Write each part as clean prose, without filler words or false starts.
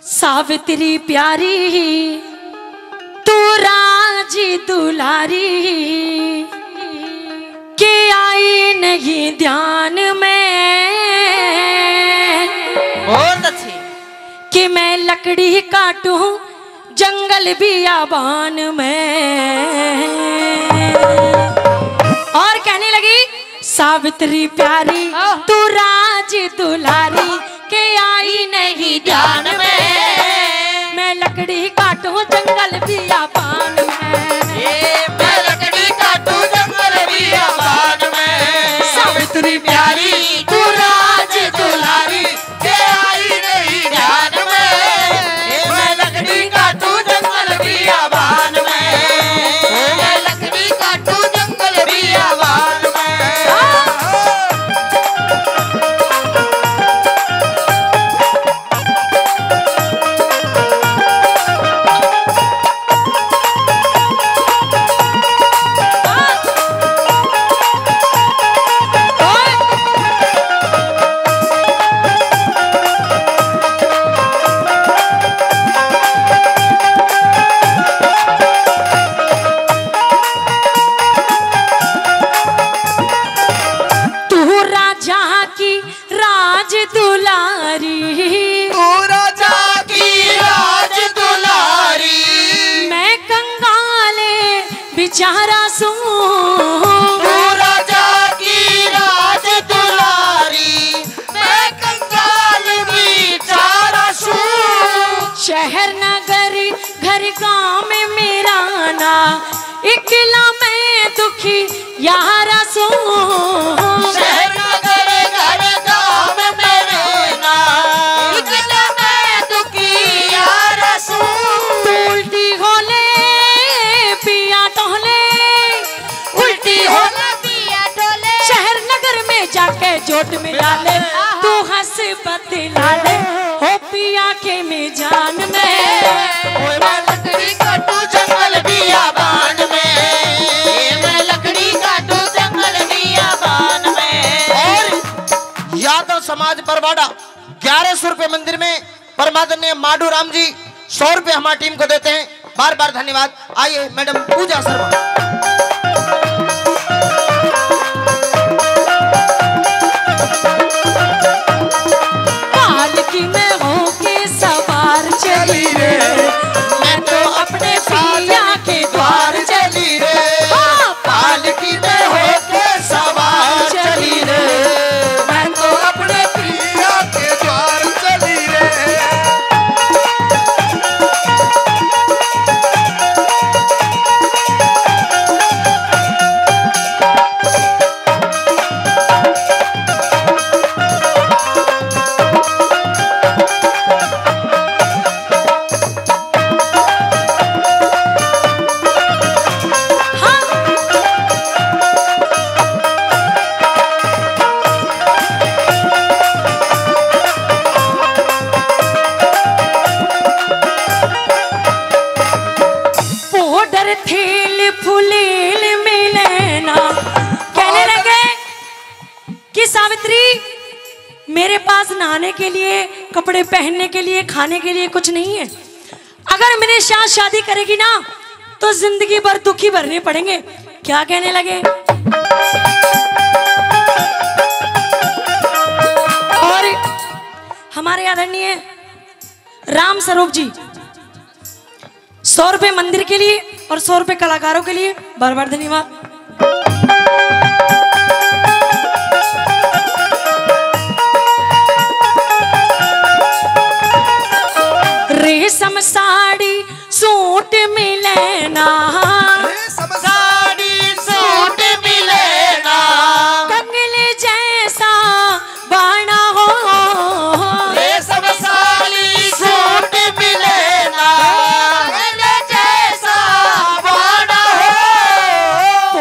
सावित्री प्यारी तू राजी दुलारी के आई नहीं ध्यान में बहुत अच्छी कि मैं लकड़ी काटूं जंगल बियाबान में। और कहने लगी सावित्री प्यारी तू राज दुलारी के आई नहीं ध्यान में, मैं लकड़ी काटूं जंगल बियाबान में, मैं लकड़ी काटूं जंगल बियाबान में। सावित्री प्यारी तू राज दुलारी के आई नहीं ध्यान में, मैं लकड़ी काटूं जंगल बियाबान में, मैं लकड़ी काटूं जंगल बियाबान में। बेचारा सू तू राजा की राज दुलारी, मैं कंगाल बेचारा सू। शहर नगर घर गांव में मेरा ना इकला मैं दुखी यारा सू। शहर नगर घर गांव में मेरे ना इकला मैं दुखी यारा सू। उल्टी होले पिया टोले, उल्टी होले पिया टोले, शहर नगर में जाके जोट मिला ले, तू हंस बतला ले हो पिया के में जान में। मैं लकड़ी काटूं जंगल बियाबान में, मैं लकड़ी काटूं जंगल बियाबान में। और यादव समाज बरवाड़ा 1100 रुपए मंदिर में परमादरणीय माडू राम जी 100 रुपए हमारी टीम को देते हैं। बार बार धन्यवाद। आइए मैडम पूजा शर्मा। पालकी में होके सवार चली रे, मैं तो अपने पिया के द्वार चली रे, पालकी में होके सवार चली रे, मैं तो अपने पिया के द्वार चली रे। थेल फुलेल मिले ना। कहने लगे कि सावित्री मेरे पास नहाने के लिए, कपड़े पहनने के लिए, खाने के लिए कुछ नहीं है। अगर मेरे साथ शादी करेगी ना तो जिंदगी भर दुखी भरने पड़ेंगे। क्या कहने लगे? और हमारे आदरणीय राम स्वरूप जी 100 रुपए मंदिर के लिए और 100 रुपए कलाकारों के लिए बार बार धन्यवाद। रेशम साड़ी सूट मिले ना, साड़ी सूट मिले ना, कंगले जैसा बाना हो। रेशम साड़ी सूट मिले ना, कंगले जैसा बाना हो।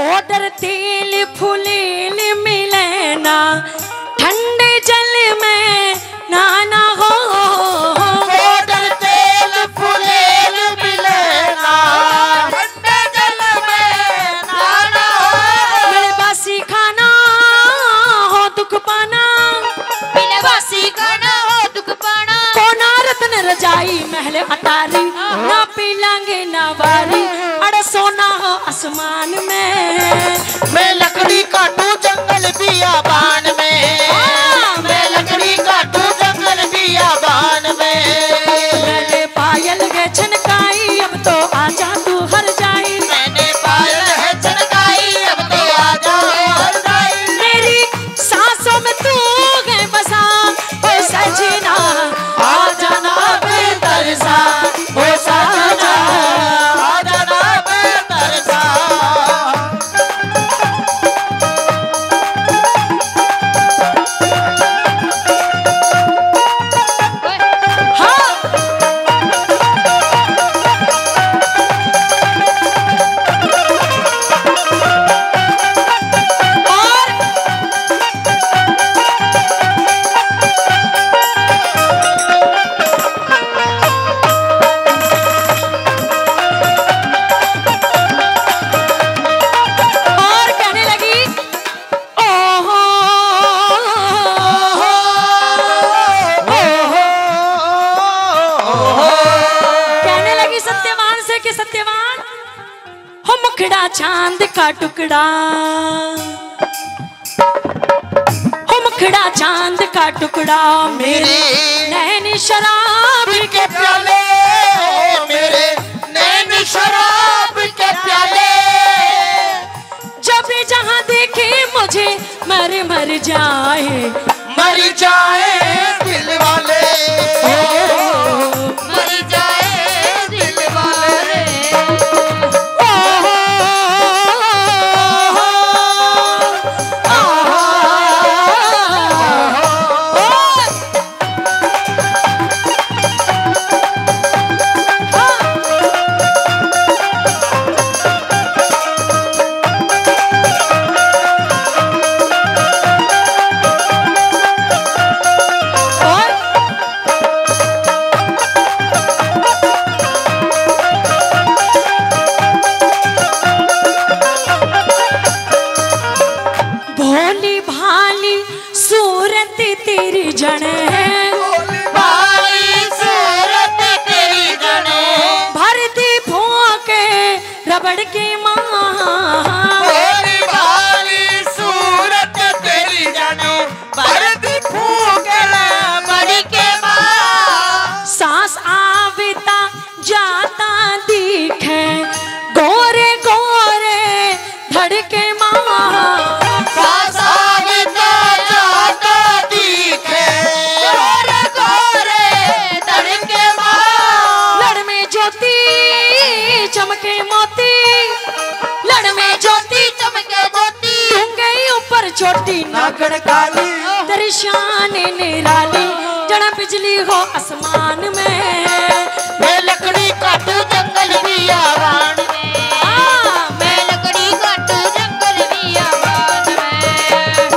आई महल अटारी, ना पीलांगे ना वारी, अरे सोना हो आसमान में। मैं लकड़ी काटू जंगल बियाबान में, मैं लकड़ी काटू जंगल बियाबान में। मैंने पायल है छनकाई, अब तो आजा तू हर जाई। मैंने पायल है छनकाई, अब तो आजा हर जाई। मेरी सांसों में तू है बसा, ओ सजना आ जाना बेतरसा, ओ सजना आ जाना बेतरसा। चांद का टुकड़ा, हो मुखड़ा चांद का टुकड़ा, मेरे नैन शराब के प्याले, मेरे नैन शराब के प्याले। जब जहां देखे मुझे मर मर जाए, मर जाए दिल वाले, मर जाए दिल वाले। रबड़ की माँ भोली भाली सूरत तेरी जाने, भरती फूक रबड़ के माँ। सांस आवता जाता दिखे, गोरे गोरे धड़के माँ। सांस आवता जाता दिखे, गोरे गोरे धड़के माँ। लड़ में ज्योति चमके मोती, लड़ में ज्योति चमके मोती। ढूंगे ऊपर छोटी नागड़ काली, तेरी शान निराली, जड़ा बिजली हो आसमान में। मैं लकड़ी काटू जंगल बियाबान में, मैं लकड़ी काटू जंगल बियाबान में।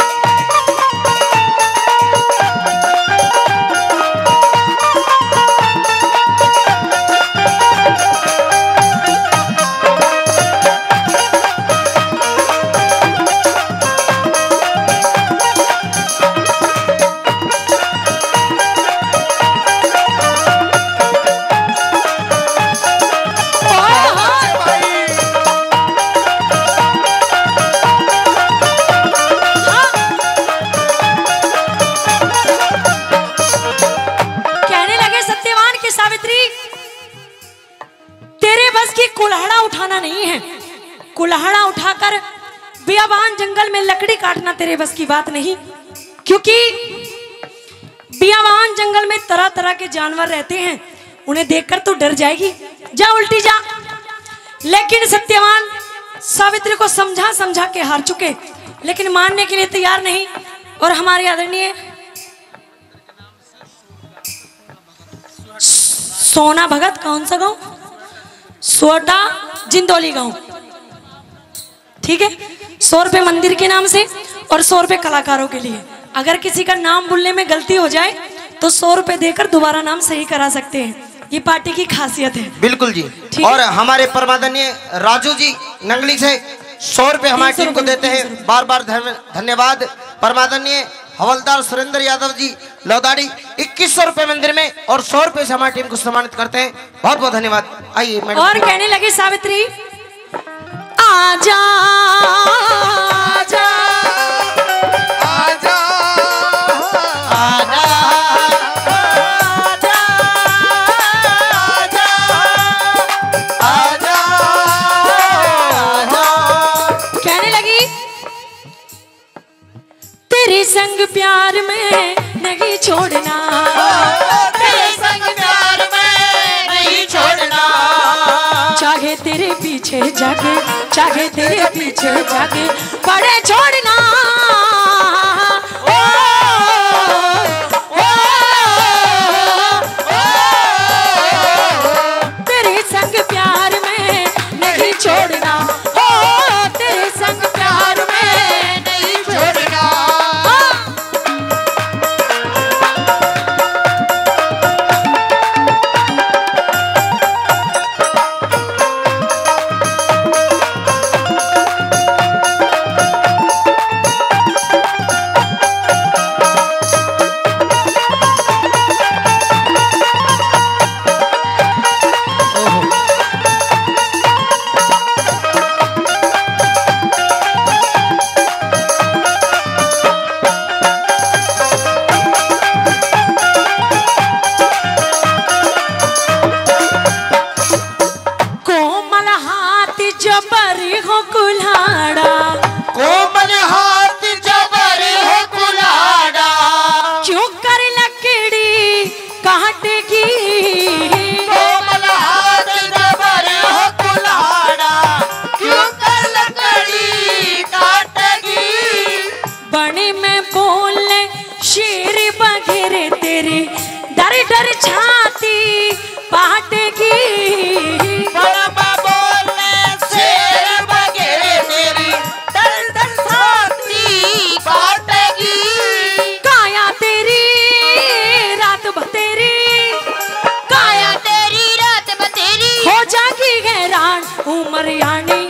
कुल्हाड़ा उठाना नहीं है, कुल्हाड़ा उठाकर बियाबान जंगल में लकड़ी काटना तेरे बस की बात नहीं, क्योंकि बियाबान जंगल में तरह तरह के जानवर रहते हैं, उन्हें देखकर तू डर जाएगी। जा उल्टी जा। लेकिन सत्यवान सावित्री को समझा समझा के हार चुके, लेकिन मानने के लिए तैयार नहीं। और हमारे आदरणीय सोना भगत, कौन सा गांव? सोटा जिंदौली गांव, ठीक है। 100 रुपए मंदिर के नाम से और 100 रुपए कलाकारों के लिए। अगर किसी का नाम बोलने में गलती हो जाए तो 100 रुपए देकर दोबारा नाम सही करा सकते हैं। ये पार्टी की खासियत है। बिल्कुल जी। और हमारे परमादरणीय राजू जी नंगली से 100 रुपए हमारी टीम को देते हैं। बार बार धन्यवाद। परमादरणीय हवलदार सुरेंद्र यादव जी लौदाड़ी 2100 रुपए मंदिर में और 100 रुपए से हमारी टीम को सम्मानित करते हैं। बहुत बहुत धन्यवाद। आइए मैडम। और कहने लगी सावित्री, आजा आजा आजा आजा आजा आजा। कहने लगी, तेरे संग प्यार में नहीं छोड़ना, तेरे संग प्यार में नहीं छोड़ना, चाहे तेरे पीछे जाके, चाहे तेरे पीछे जाके पड़े छोड़ना। ओ, ओ, तेरे संग प्यार में नहीं छोड़ना, ओ तेरे संग प्यार में नहीं छोड़ना। डर छाती पाटेगी, बड़बा बोलने शेर बगेरे तेरी डर डर छाती पाटेगी। काया तेरी रात बतेरी, काया तेरी रात बतेरी हो जाएगी हैरान उम्र यानी